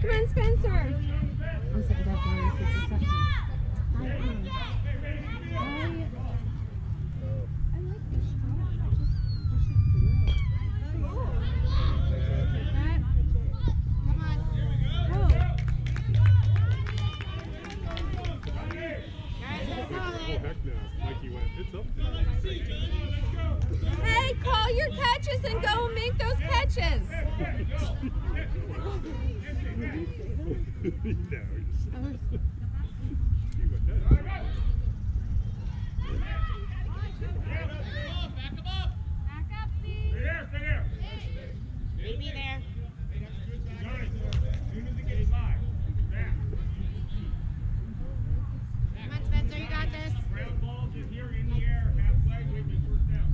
Come on, Spencer. I'm second half for reception. I like this shot. Come on. Go. Heck no. Mikey went, it's up. Hey, call your catches and go and make those catches. No. Maybe there. Come on, Spencer, you got this. Ground ball just here in the air, halfway, wait, make first down.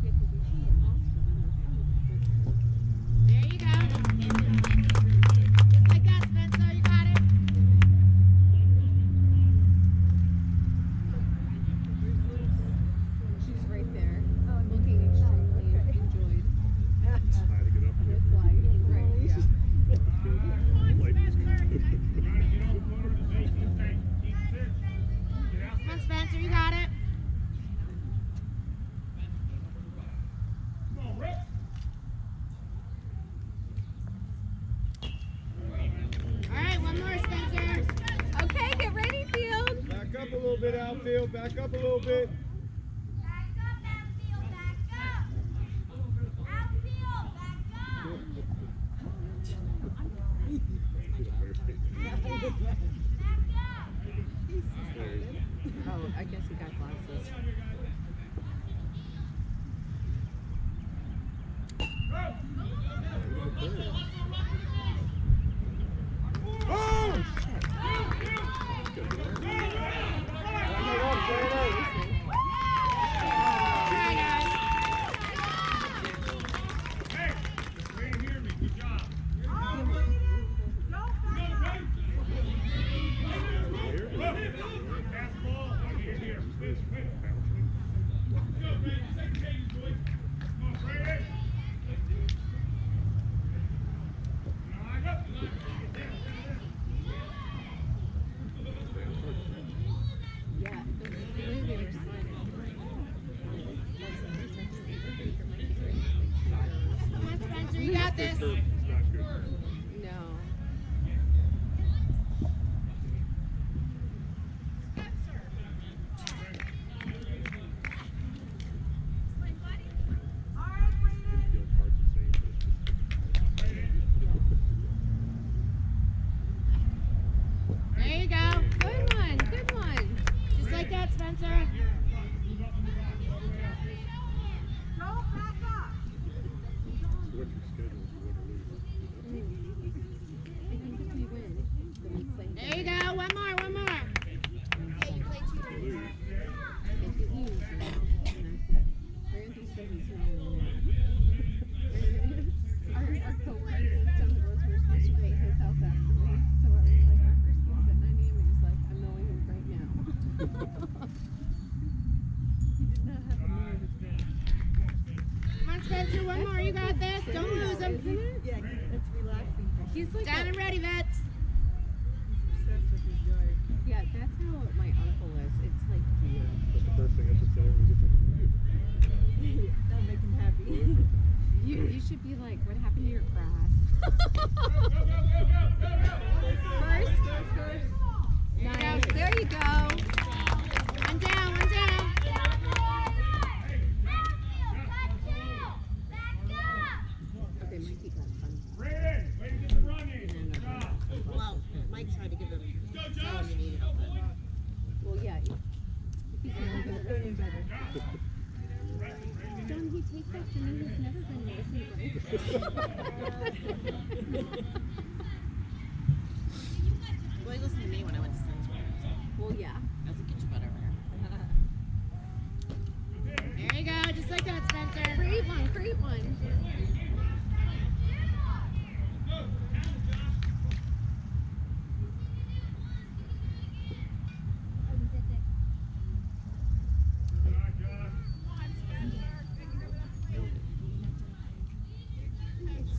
There you go. Just like that, Spencer, you got it. She's right there, looking extremely enjoyed. Glad to get up and This life, right? Yeah. Come on, Spencer, you got it. All right, one more, Spencer. Okay, get ready, field. Back up a little bit, outfield. Back up a little bit. Oh, I guess he got glasses. Yeah, the way they were sliding. Come on, Spencer, you got this. It's not good. No. Infield part's the same, but it's There you go. Good one, good one. Just like that, Spencer. just what your schedule is, you want to lose. I think if we win, then we play. There you go. One more, one more. You lose. If you lose, and that's it. Randy said he's not going to win. Our co-worker was telling us we're supposed to go to his house afterwards. So I was like, our first game's at 9 a.m. and he's like, I'm knowing him right now. He did not have to know it was good. Come on, Spencer, one more. You got this. Don't lose him. Isn't it? Yeah, it's relaxing. He's like Down and ready, vets. obsessed with his yard. Yeah, that's how my uncle is. It's like weird. That's the first thing I should say when we get to the That'll make him happy. You should be like, what happened to your grass? First. Nice. There you go. One down, one down. Okay, Mikey got fun. Brandon, way to get the run in. Good job. Well, Mike tried to give him tell him you needed help. Well, yeah. If he's never gonna go any better. John, he takes after me. He's never been listening. Well, he listened to me when I went to Simsbury. Well, yeah. I was like, get your butt over here. There you go. Just like that, Spencer. Create one. Create one. Good job, Josh.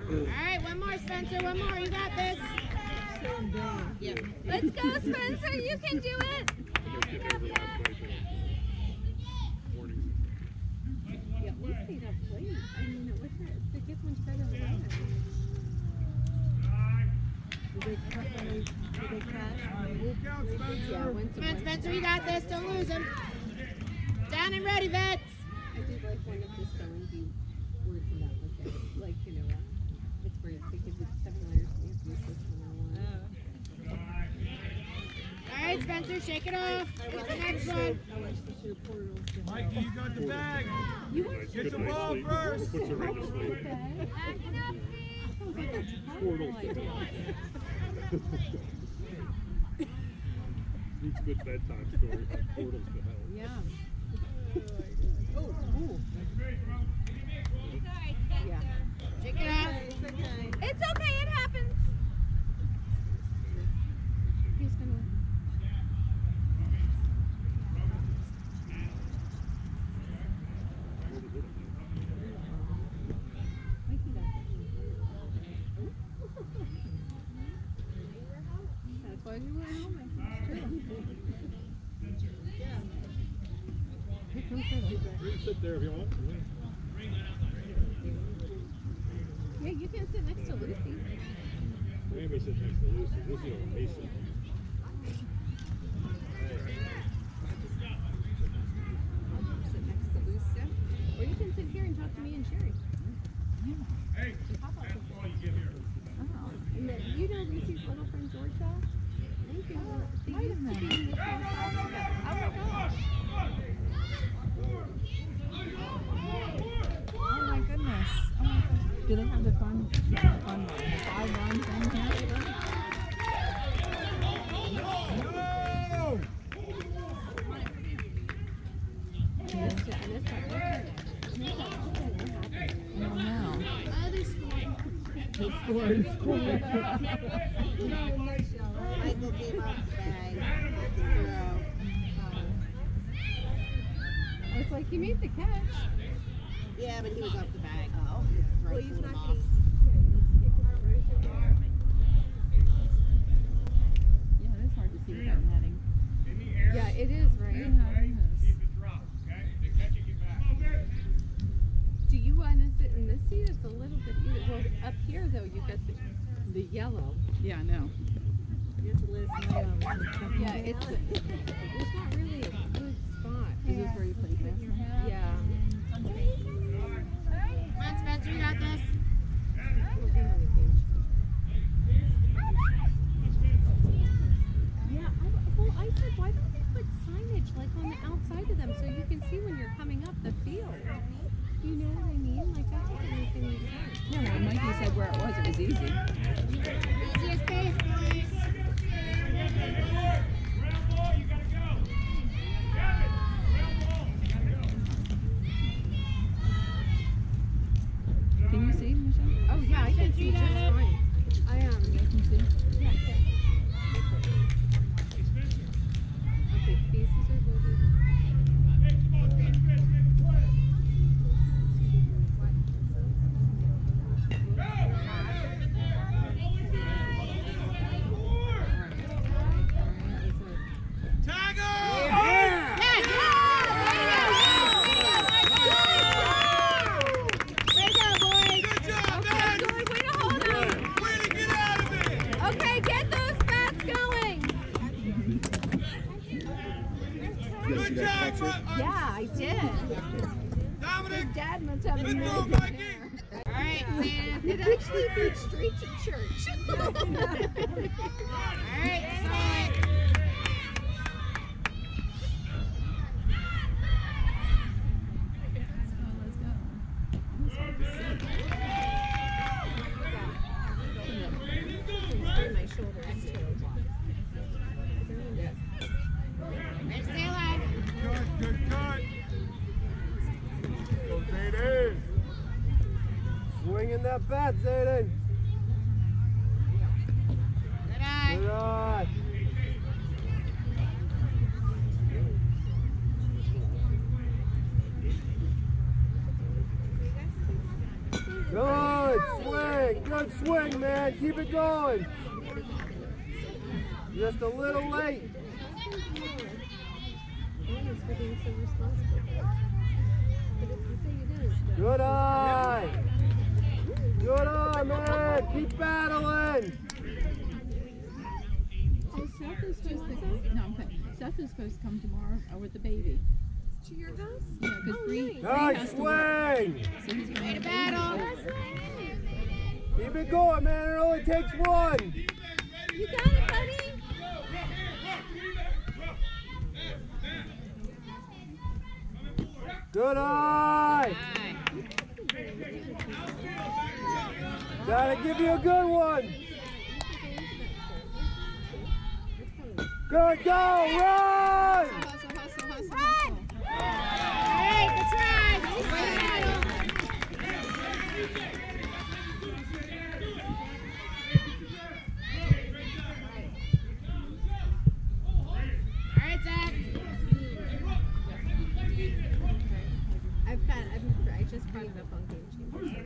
Alright, one more, Spencer, one more. You got this. Yeah. Let's go, Spencer. You can do it. I got kicked over last night. Warnings. Yeah, at least they got played. I mean, it wasn't the good ones better than last. Yeah, once Come on, Spencer, you got this. Don't lose him. Down and ready, vets. I did like one of the spelling bee words in that, like you know, it's where it's because it's 7 letters. We have to use this one on one. Alright, Spencer, shake it off. What's the next one? Mikey, you got the bag. Nice, Get good the night's ball sleep. first. Puts her right to sleep. Portals to hell. Needs good bedtime story. Portals to hell. Yeah. Yeah. Shake it off. It's okay. It happens. He's gonna. Mikey got that. That's why you wear a helmet. It's true. Here comes Turtle. You can sit there if you want. Yeah, you can sit next to Lucy. Maybe sit next to Lucy. Lucy will miss it. Sit next to Lucy. Or you can sit here and talk to me and Sherry. Hey, Pop up. that's all you get here. Oh. And then, you know Lucy's little friend Georgia? Thank you. They used to be in the same class together. Oh my gosh. Oh my goodness. Oh my gosh. Do they have the fun run, the 5-run thing here? No! And this got Oh no. other school. They scored. Michael gave up the bag. Throw. I was like, he made the catch. Yeah, but he was off the bag. Oh. Well, he's not Yeah, off. Yeah, it is hard to see without netting. In the air. Yeah, it is, right? See if it drops, okay? If they catch it, get back. Do you want to sit in this seat? It's a little bit easier. Well, up here, though, you got the yellow. Yeah, no. Yeah, it's not really a good spot. Is this where you play this? Yeah. Come on, Spencer, you got this. We'll be on the cage. Yeah, well, I said, why don't they put signage like on the outside of them so you can see when you're coming up the field? You know what I mean? Like, that doesn't make any sense. Yeah, when Mikey said where it was easy. Easiest pace, boys. Ground ball, you gotta go. Grab it. Ground ball, you gotta go. Can you see, Michelle? Oh, yeah, I can see just fine. I You guys can see? Yeah, I can. Okay, faces are loaded. Hey, come on, defense, make a play. Tag him! Way to go, boys. Good job, man! Way to hold them. Way to get out of it! Okay, get those bats going. Good job, Yeah, I did. Dominic! Dad must have a Good nose throw, in Mikey! there. Alright, man. It actually feeds straight to church. Alright, solid. Let's go. My shoulder is Ready to stay alive. Good cut! Go, Zayden! Swinging that bat, Zayden. Good eye. Good eye. Good swing. swing. Good swing, man. Keep it going. Just a little late. Thanks for being so responsible. But if you say you didn't, Good eye. Good eye, man. Keep battling. Oh, Seth is supposed to. No, I'm kidding. Seth is supposed to come tomorrow with the baby. to your house? Yeah, because Bree Nice has to work. swing. So he's going Way to to battle. Keep it going, man. It only takes one. You got it, buddy. Good eye. Gotta give you a good one. Good, go, run! Hustle, hustle, hustle, hustle. Alright, good try. Way to battle. Alright, Zach. I just brought it up on Game Changer.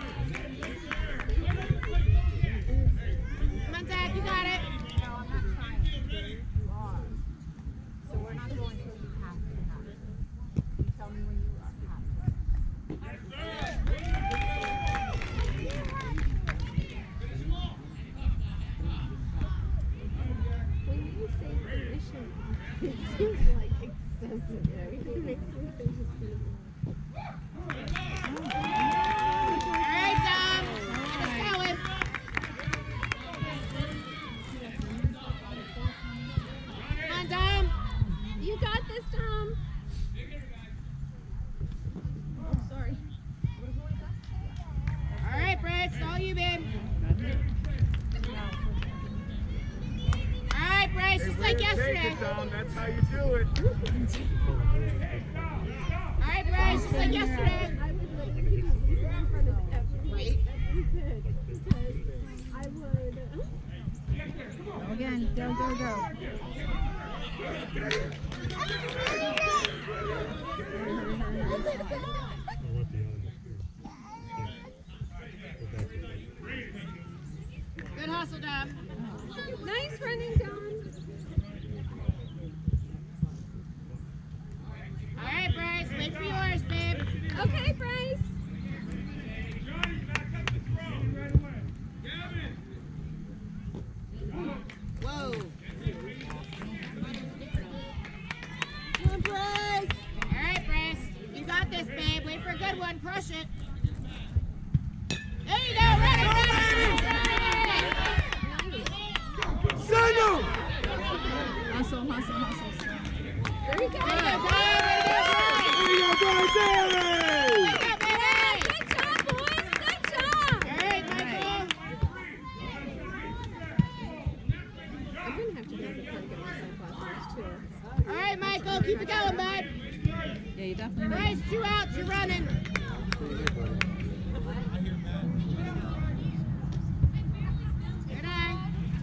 Come on, Zach, you got it. No, I'm not trying. You are. So we're not going until you pass it enough. You tell me when you are past it. When you say permission, it seems like excessive. It makes me think it's Alright, Dom. Get us going. Come on, Dom. You got this, Tom. Oh, sorry. Alright, Brett, it's all you, babe. Alright, Bryce, just like yesterday. That's how you do it. Alright, Bryce, just like yesterday. I would literally be in front of every kid because I would. Go again. Go, go, go. Good hustle, Dom. Nice running, Don. Alright, Bryce, wait for yours, babe. Okay, Bryce. Whoa. Come on, Bryce. Alright, Bryce, you got this, babe. Wait for a good one. Crush it. There you go. Run it, run it, run it. Send him! Hustle, hustle, hustle. There you go. There you go, Dom. There you go, boys! Hey! There you go, baby. Good job, boys. Good job. Alright, Michael. I'm gonna have to go to the park and get my sunglasses too. Alright, Michael, keep it going, bud. Yeah, you definitely Bryce, 2 outs, you're running. Good eye.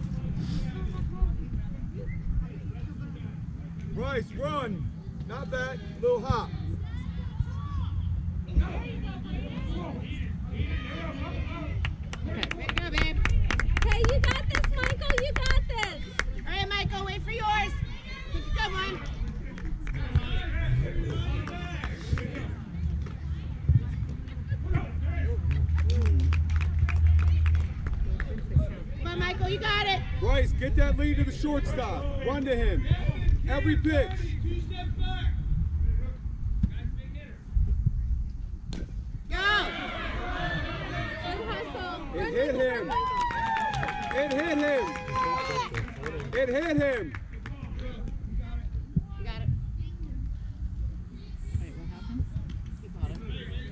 Bryce, run! Not bad. Little hop. Way to go, babe. Hey, you got this, Michael. You got this. Alright, Michael, wait for yours. Pick a good one. Come on, Michael, you got it. Bryce, get that lead to the shortstop. Run to him. Every pitch. Go. Good hustle. It hit him. It hit him. It hit him. You got it. Wait, what happened? He bought it.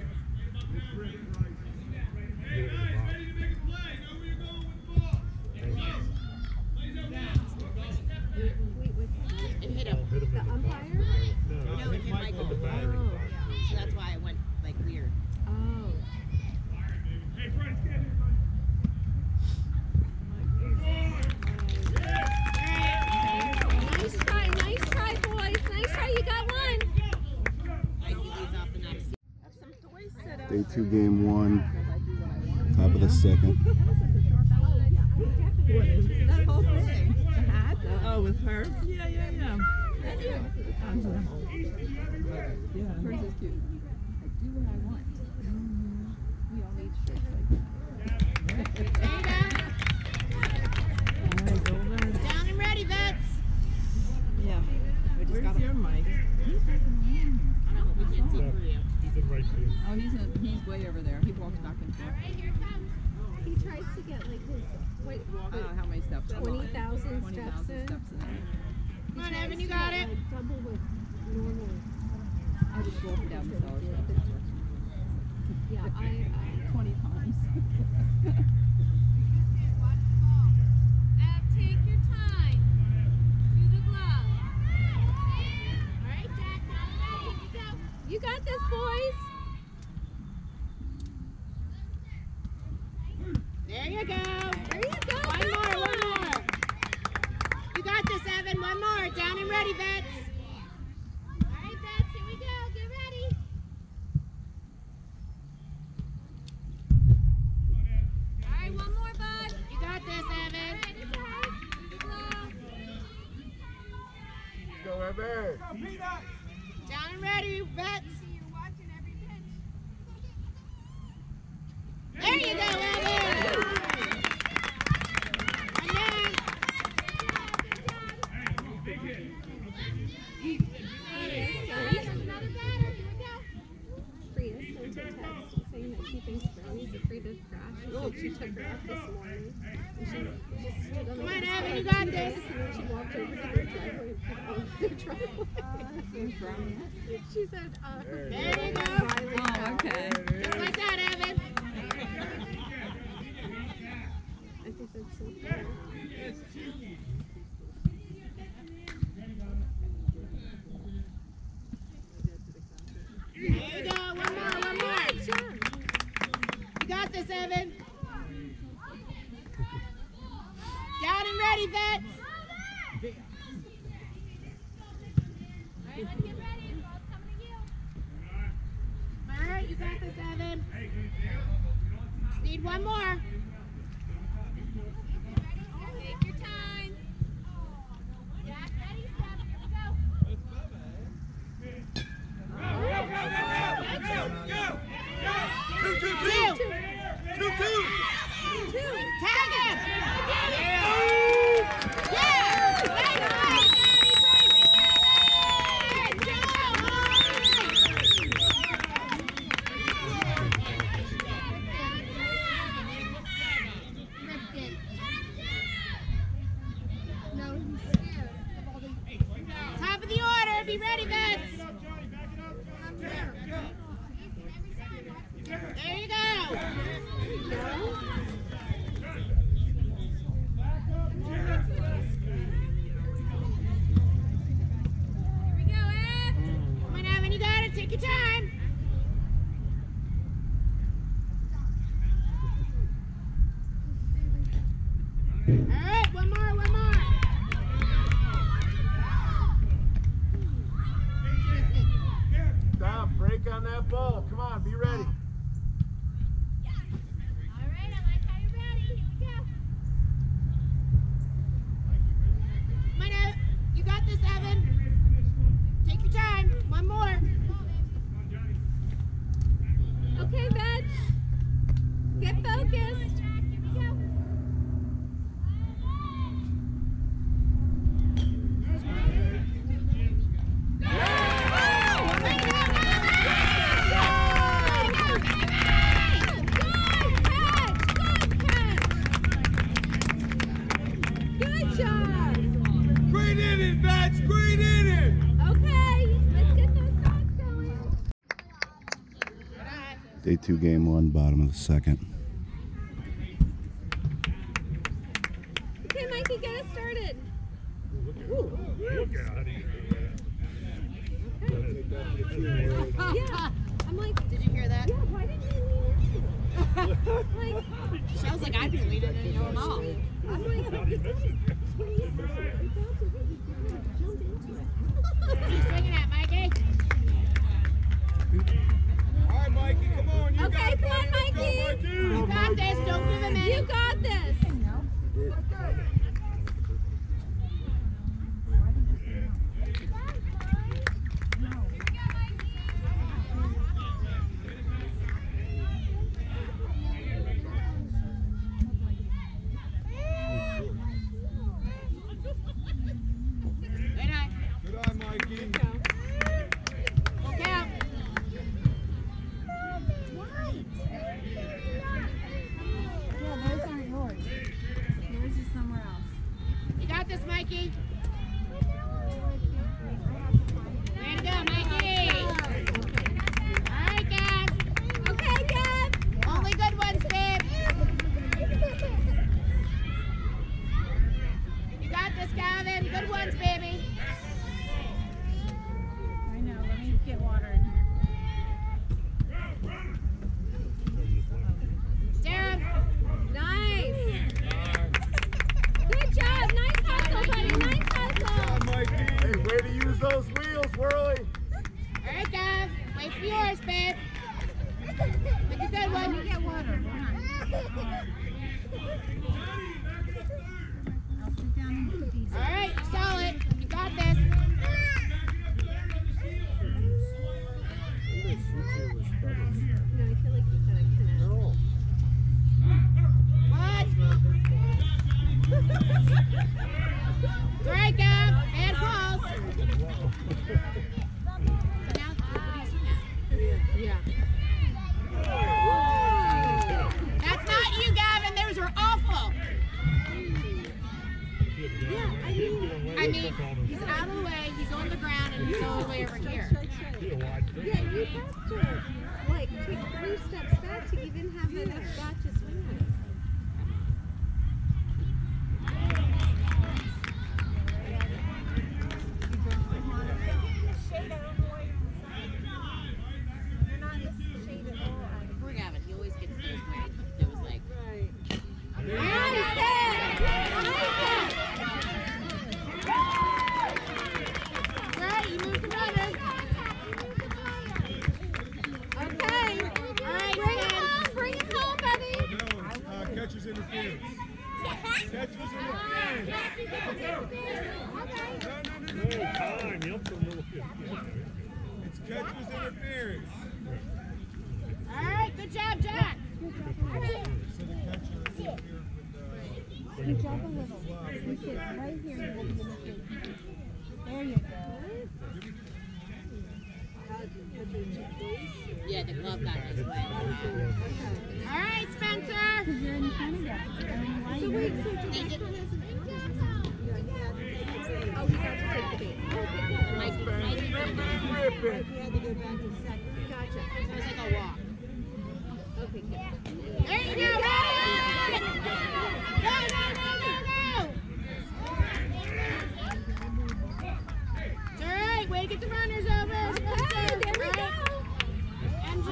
It hit him. The umpire? No, it hit Michael. So that's why it went like weird. Oh. Nice try, boys. Nice try. You got one. He leads off the next. Day 2, game 1. Top of the second. What is that whole thing? The hat? Oh, with her? Yeah. Yeah. Hers is cute. I do what I want. We all need shirts like that. Down and ready, vets. Yeah. Where's your mic? He's in right field. Oh, he's way over there. He walks back and forth. Alright, here it comes. He tries to get like his how many steps? 20,000 20,000 steps in. Come on, Evan, you got it. Like, double with normal. I just walk down the stairs. Yeah, I 20 times. Take your time. Do the glove. Alright, Jack, now ready. Here we go. You got this, boys. There you go. There you go. One more. You got this, Evan. One more. Down and ready, vets. Alright, vets, here we go. Get ready. Alright, one more, bud. You got this, Evan. Go, Evan. Down and ready, vets. There you go, Evan. And then, another batter. Here we go. Priya sent a text saying that she thinks Brownie's afraid of crash. She said she took her out this morning. And she just stood on the Come on, other Evan, side you of got the this. fence, and then she walked over to their driveway and put on their driveway. She said, There you go. Riley Oh, Powell. okay. Just like that, Evan. I think that's so cool. There you go. One more. You got this, Evan. Down and ready, vets. Alright, let's get ready. Ball's coming to you. Alright, you got this, Evan. Just need one more. Take your time. Jack, ready, step. Here we go. Two. Tag him. Yeah. Top of the order. Be ready, vets. There you go. Here we go, Ev. Come on, Evan, you got it. Take your time. All right, one more. Stop, break on that ball. Come on, be ready. All right, I like how you're ready. Here we go. Come on, Evan. You got this, Evan. Take your time. One more. Okay, veg. Get focused. Here we go. Good job. Great inning, Bats. Great inning. Okay, let's get those dogs going. Day 2, game 1, bottom of the second. Okay, Mikey, get us started. Look out. Yeah, I'm like, Did you hear that? yeah, why didn't you lean in? Like, Sounds like I'd be leading in your mom. I'm like, when you said it, I felt it, you jump into it. What are you swinging at, Mikey? All right, Mikey, come on. You Okay, got it, come on, buddy. Let's go, Mikey. You got this. Don't give him any. You got this. Good eye. Good eye, Mikey. Look out. Yeah, those aren't yours. Yours is somewhere else. You got this, Mikey. Way to go, Mikey. All right, Gav. Okay, Gav. Only good ones, babe. You got this, Gavin. Good ones, baby. I know. Let me get water in here. Darren. Nice. Good job. Nice hustle, buddy. Nice hustle. Good, Mikey. Hey, way to use those wheels, Whirly. All right, Gav. Wait for yours, babe. Pick a good one. Let me get water. Hold on. I'll sit down and do these. All right, you saw it. You got this. No, I feel like you gotta kind of. What? All right, Gav. Bad calls. So now, what do you swing at? Yeah. That's not you, Gavin. Those are awful. I mean, he's out of the way. He's on the ground, and he's all the way over here. Yeah, you have to like take 3 steps back to even have enough spot to swing at it. Poor Gavin. He always gets those way. It was like. Right, you moved the runners. Okay. All right, Bring it Spence. home. Bring it home, buddy. Catcher's interference. Catcher's interference. No time. You have to little kid. It's catcher's interference. All right, good job, Jack. So the catcher interfered with You jump a little. You sit right here. You will be in the face. There you go. Yeah, the glove got his way. All right, Spencer. Because you're in front of them. I don't know why So you're wait, there. so did that count as an Oh, he got to take the bait. Mike, Rip it. He had to go back to second. Gotcha. it was like a walk. Okay, good. There you go, Ryan! Go, go, go, go, go! It's all right. Way to get the runners over, Spencer. There we go. MJ.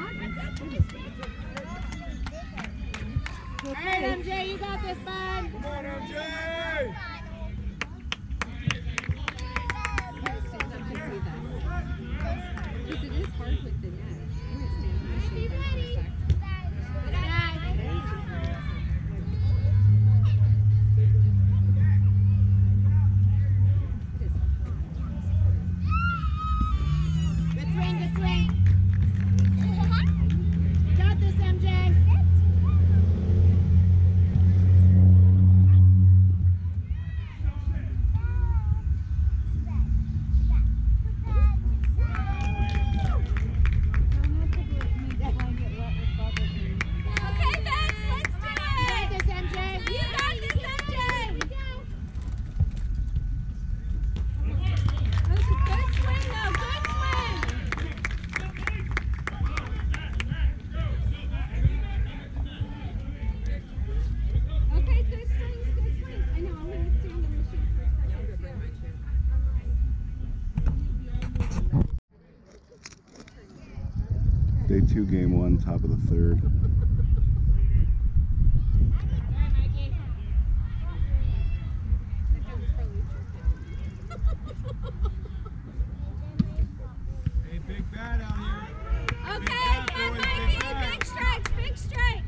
All right, MJ, you got this, bud. Come on, MJ. Stand up to see that. Because it is hard with the net. I'm going to stand in the shade there for a sec. Good eye. Good swing, good swing. You got this, MJ. Okay, Vince, let's do You got it. this, MJ. You got this, MJ. That was a good swing, though. Good swing. Okay, good swings, good swings. I know, I'm going to stand in the machine for a second. I'm going to bring my chair. Day 2, game 1, top of the 3rd. All right, Mikey. Hey, big bat out here. Okay, come Mikey, big strikes, big strikes.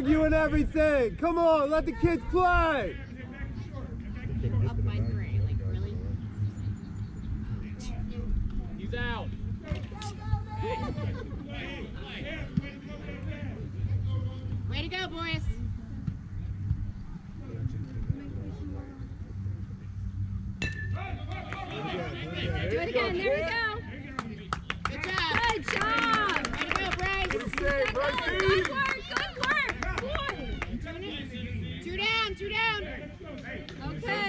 arguing everything. Come on, let the kids play. Up by 3, like really? He's out. Way to go, boys. Do it again, there we go. Good job. Good job. Way to go, Bryce. Good work, good work. Boy. Two down, two down. Okay.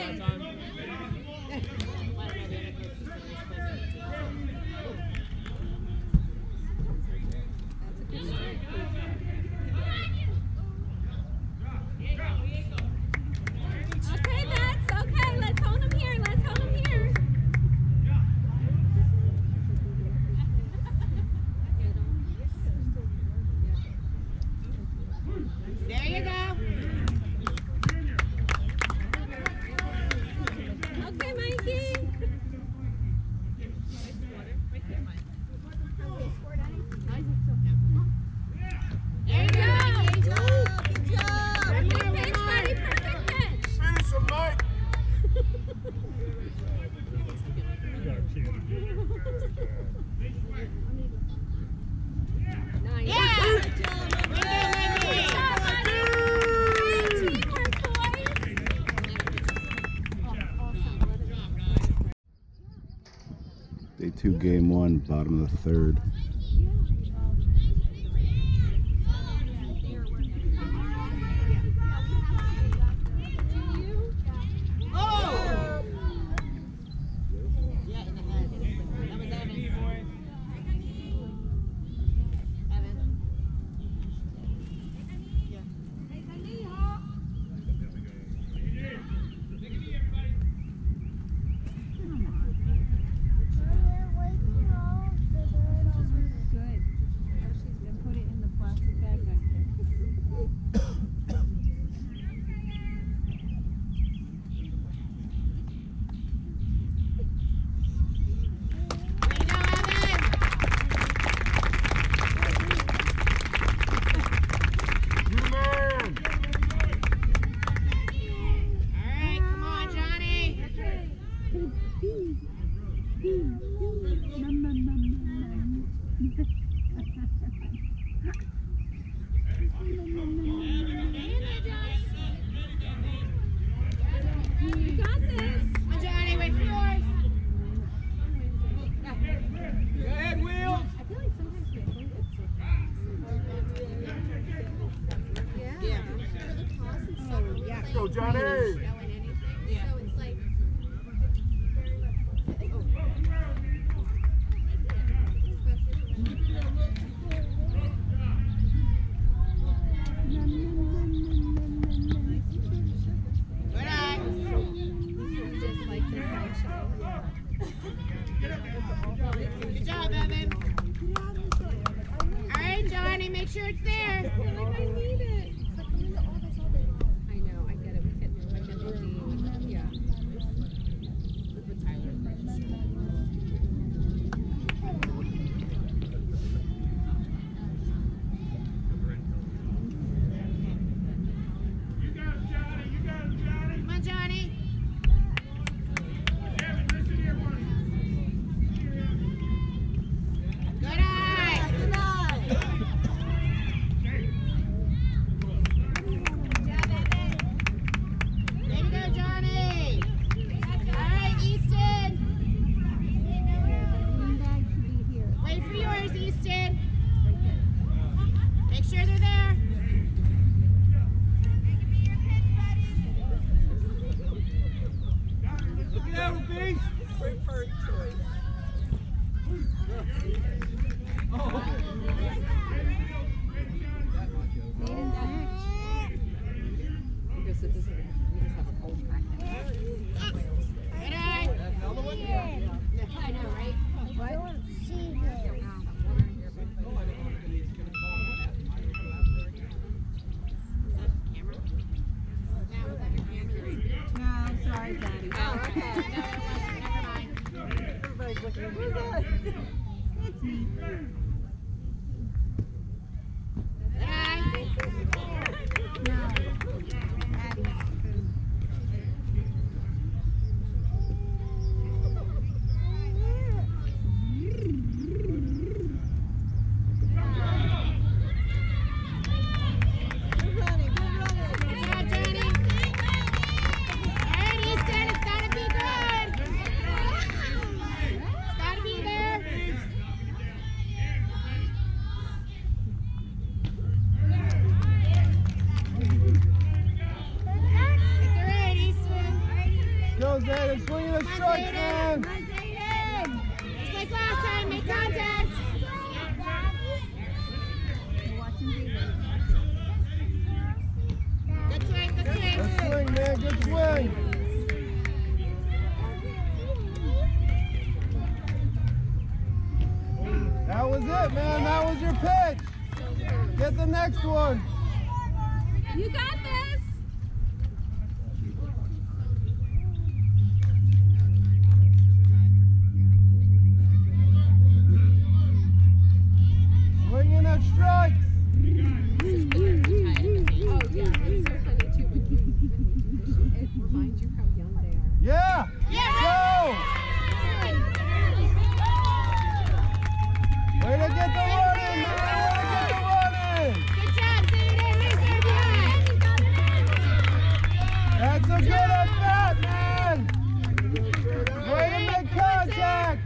That's a good strike. Okay, that's okay. Let's hold him here. Let's hold him here. There you go. Okay, Mikey. There you go. Good job. One more, Perfect one pitch, more. buddy. Perfect pitch. Finish him, Mike. Nice. Yeah. Good job, Way to go, Mikey. Good job, buddy. Great teamwork, boys. Day 2, game 1, bottom of the 3rd. Oh! Yeah, in the head. That was Evan. Evan. Good. Then put it in the plastic bag back there. Way to go, Evan. You man. All right, come on, Johnny. You got this. Come on, Johnny, wait for yours. Go ahead, Wheels. I feel like sometimes we think it's so fast. Yeah. The toss and stuff. Yeah. Let's go, Johnny. Yeah. So it's like. Good eye. Just like this section. Good job, Evan. All right, Johnny, make sure it's there. I need it. I know, I get it. We get the D. Yeah. Look what Tyler You got him, Johnny. You got him, Johnny. Come on, Johnny. Evan, listen here, buddy. Good eye. Good eye. Good job, Evan. Way to go, Johnny. All right, Easton. Wait for yours, Easton. Make sure they're there. Look at that, Beast. Great first choice. Because it doesn't, we just have a cold practice. Good eye. Another one? I know, right? No, sorry, Daddy. Oh, okay. No, it wasn't. Never mind. Everybody's looking at me. It's me. Good eye. Go, Zayden, swing the strikes, man. Just like last time, make contact. Good swing, good swing. Good swing, man, good swing. That was it, man. That was your pitch. Get the next one. You got this. Swinging at strikes. Oh yeah, it's so funny too. It reminds you how young they are. Yeah. Go. Way to get the run in, man. Way to get the run in. Good job, Zayden. Nice RBI. That's a good at bat, man. Way to make contact.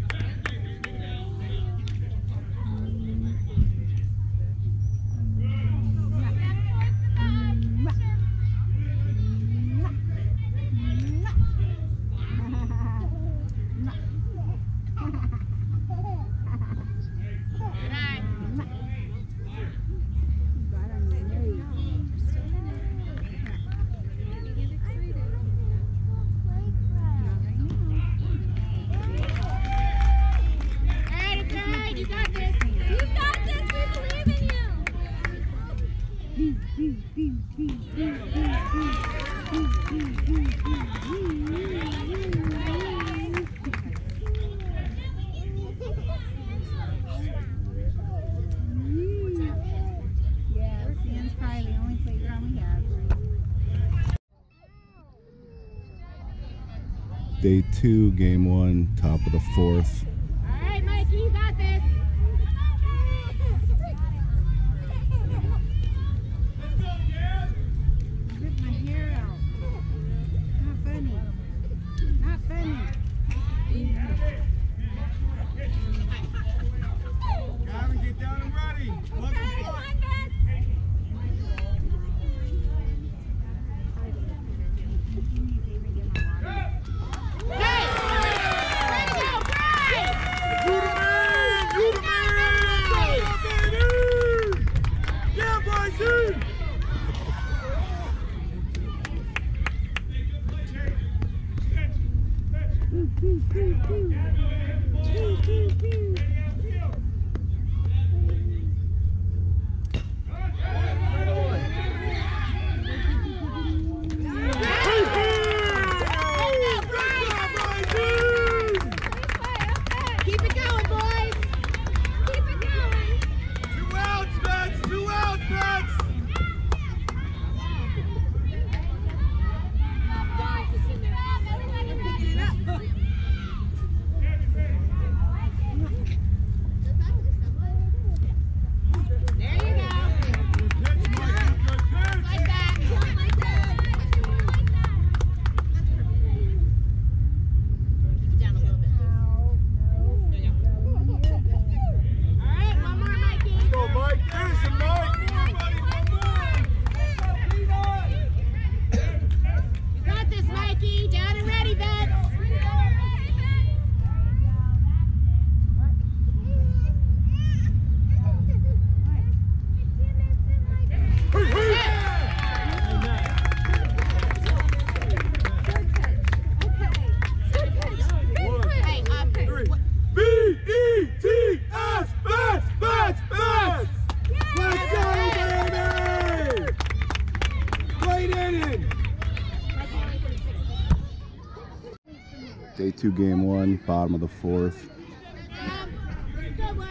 Day 2, game 1, top of the 4th. All right, Mikey, you got this. Rip my hair out. Not funny. Not funny. Gavin, get down and ready. Keep it going, boys. Keep it going. 2 outs, Mets. 2 outs, Mets. There you go. Like that. Like that. Down a little bit. There you go. All right, one more, Mikey. Go, Mike. There's some Mike. Come on, buddy. Come on. You got this, Mikey. Down and ready, Vets. Hey, B-E-T-S, Bats, Bats, Bats! Let's go, baby! Great inning! Day 2, game 1, bottom of the 4th. good one.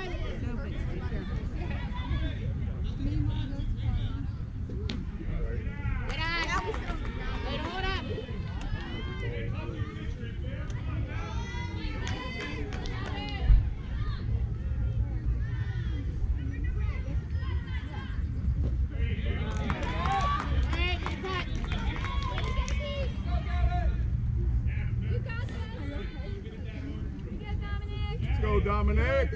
go, Dominic.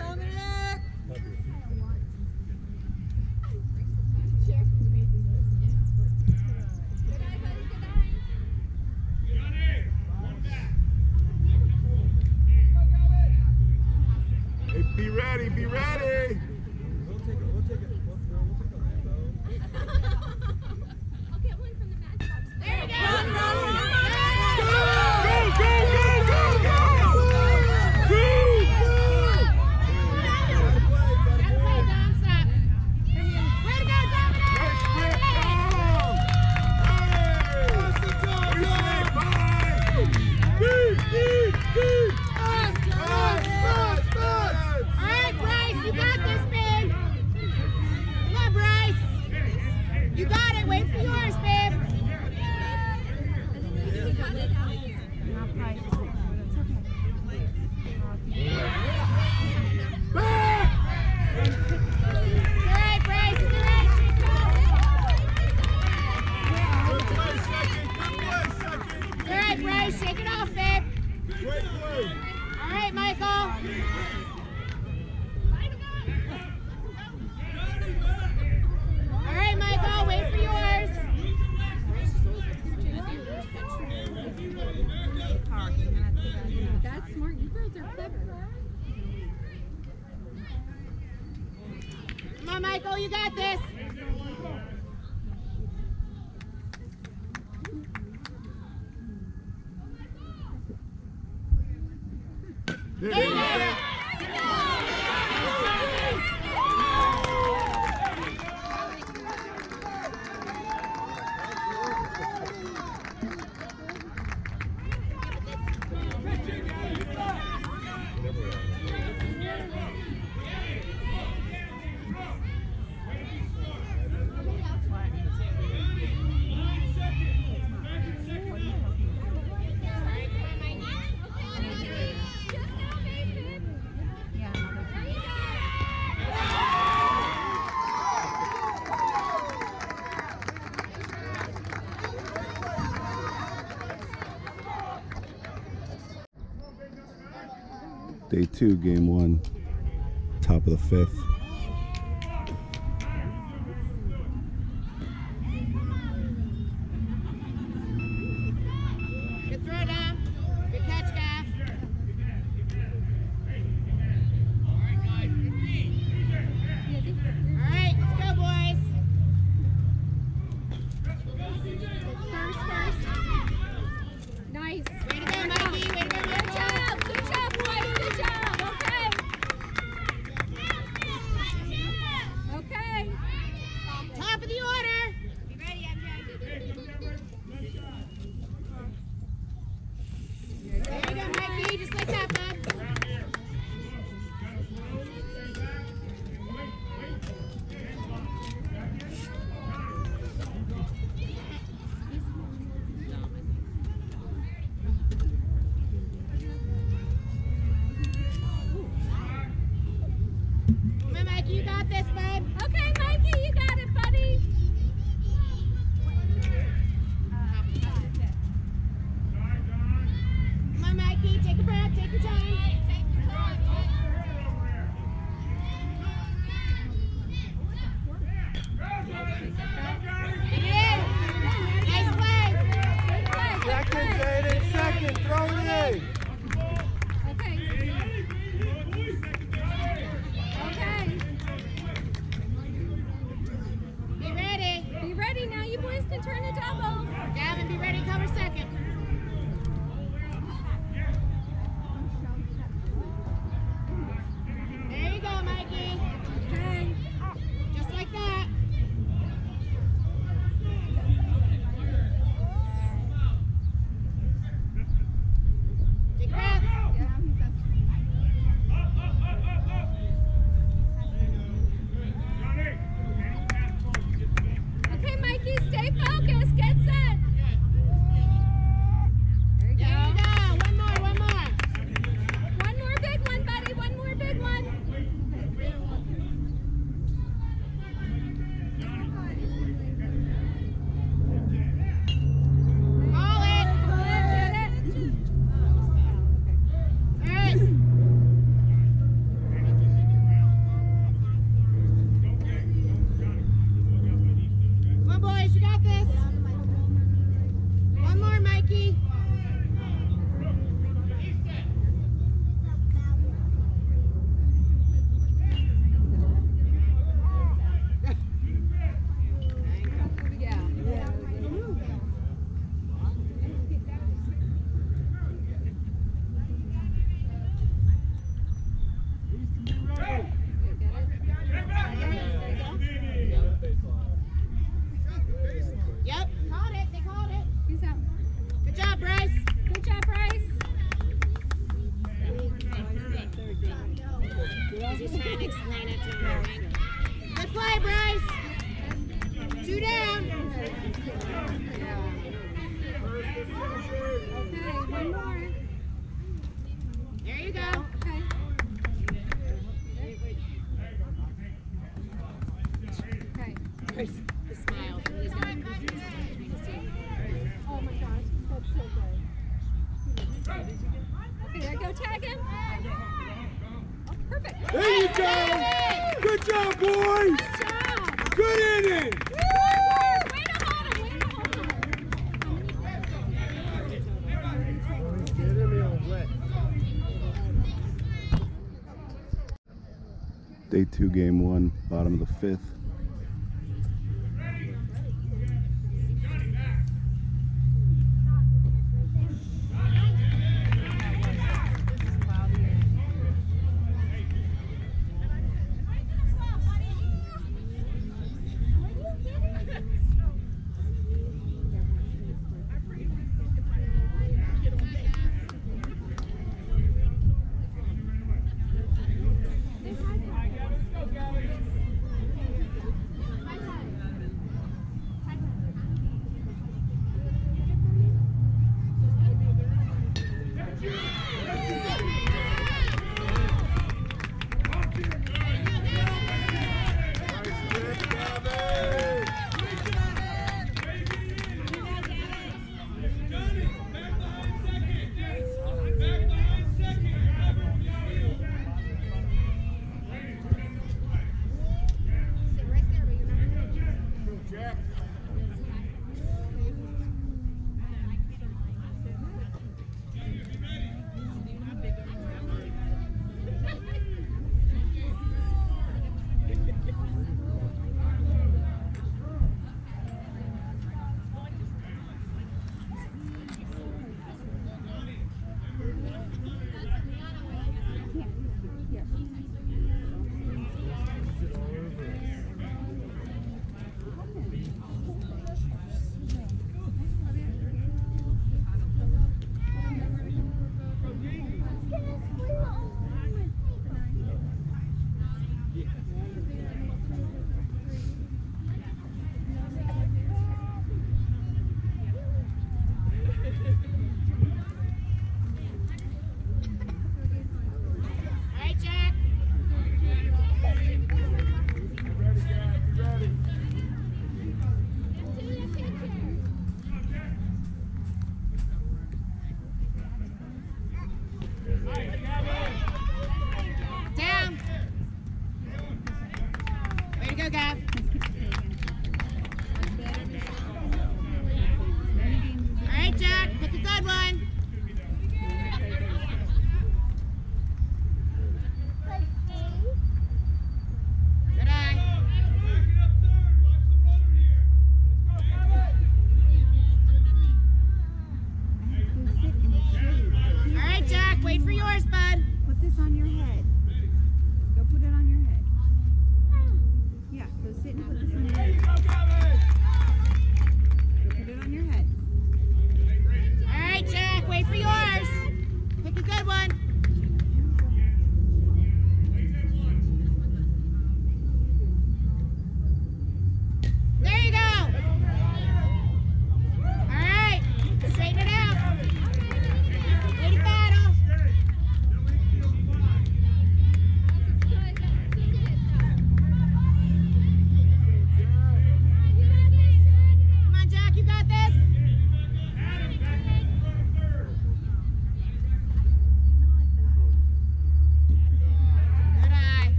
Hey, be ready, be ready. I'll get one from the matchbox. There you go. Shake it off, babe. Great play. All right, Michael. All right, Michael, wait for yours. That's smart. You girls are clever. Come on, Michael, you got this. There you go. Day 2, game 1, top of the 5th. Good throw, Dom. Good catch, Gaff. All right, let's go, boys. First. Nice. Way to go, Mikey. Way to go, Michael. Good job, boys. Good job. Okay. Top of the order. Be ready, MJ. There you go, Mikey. Just like that, bud. Come on, Mikey. You got this, bud. Okay, Mikey, you got it, buddy. Come on, Mikey. Take a breath. Take your time. Get in. Nice play. Second, Jaden, second. Throw it in. Okay. Okay. Be ready. Be ready now. You boys can turn a double. Gavin, be ready. Cover second. There you go, Mikey. Okay. Just like that. Take a breath. Okay, Mikey, stay focused. Get set. There you There go. you go. One more, one more. One more big one, buddy. One more big one. Call it. Get it. All right. go tag him? Oh, perfect. There you go! Good job, boys! Good inning! Day 2, game 1, bottom of the 5th.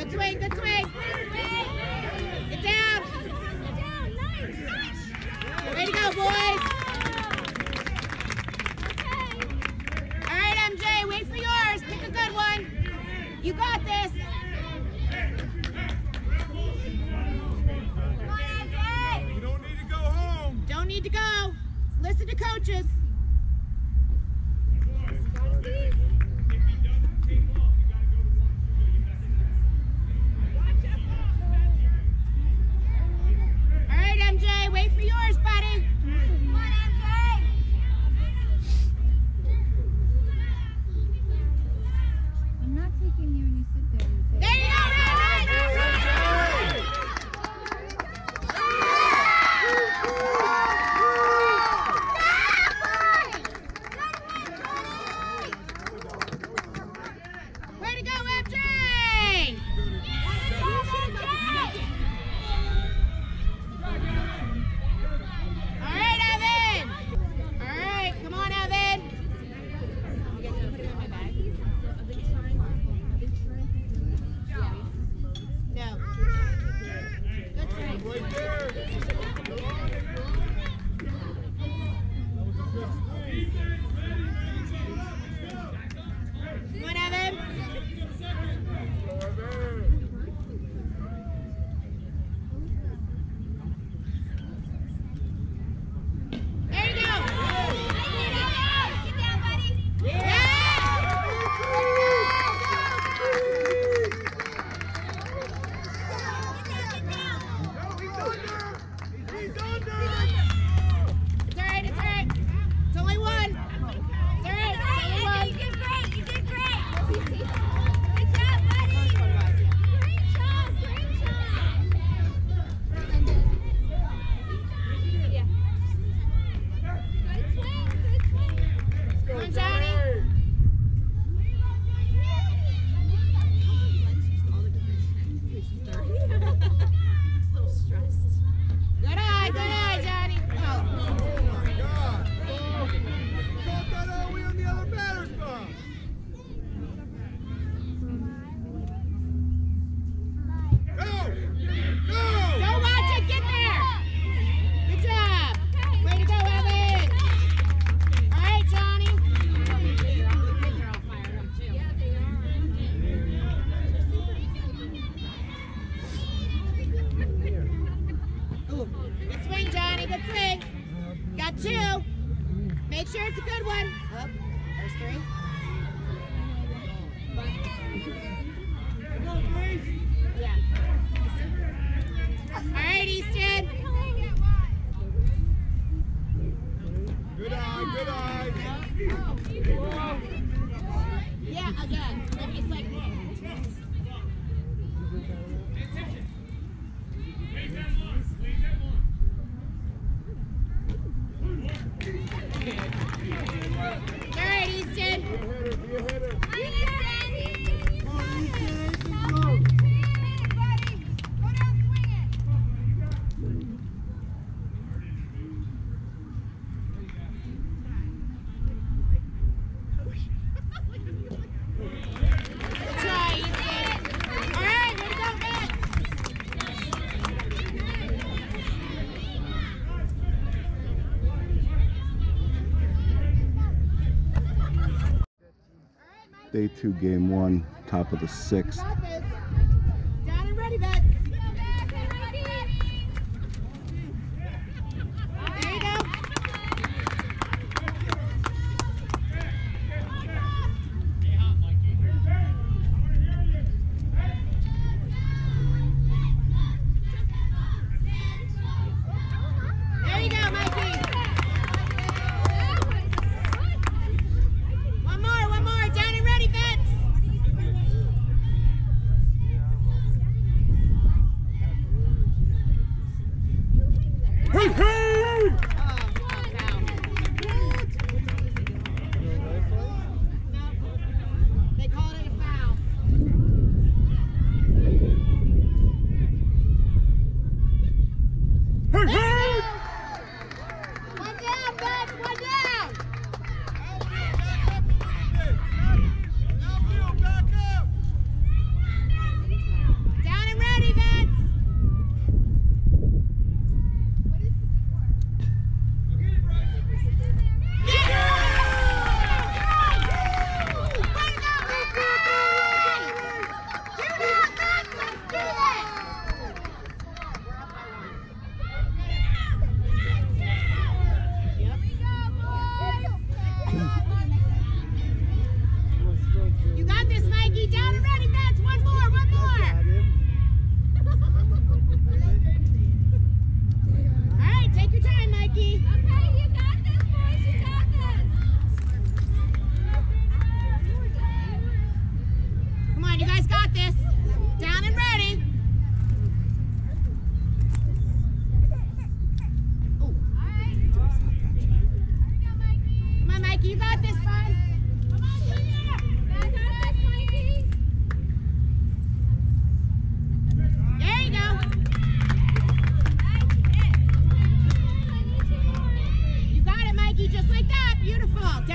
Good swing, good swing. Get down. Way to go, boys. All right, MJ, wait for yours. Pick a good one. You got this. You don't need to go home. Don't need to go. Listen to coaches. All right, MJ, wait for yours, buddy. Come on, MJ. I'm not taking you when you sit there. There you go, way to go, MJ! All right, Evan. All right, come on, Evan. No. Good swing. Right there. Come on, Evan. There you go. Get down, buddy. Yeah. He's under. It's all right, it's all right. It's only one. It's all right, it's only one. You did great. You did great. Good job, buddy. Great job. Great job. Yeah. Good swing. Good swing. Come on, Johnny. Good eye, Johnny. Oh. Oh my God. Thought that all we on the other batter's box. Go! Go! Don't watch it, get there. Good job. Way to go, Evan. All right, Johnny. Ooh, good swing, Johnny. Good swing. Got two. Make sure it's a good one. Oh, there's three. Yeah. All right, Easton. Good eye, good eye. Yeah, again. It's like. All right, Easton. Be a hitter, be a hitter. Good try, Easton. All right, way to go, Matt. Day 2, game 1, top of the 6th. Got this. Down and ready, Vets. There you go. There you go, Mikey. One more. Down and ready, Vets. Hey, hey! They call it a foul. Hey, hey! One down, Vets. One down. Outfield, back up! beautiful. Down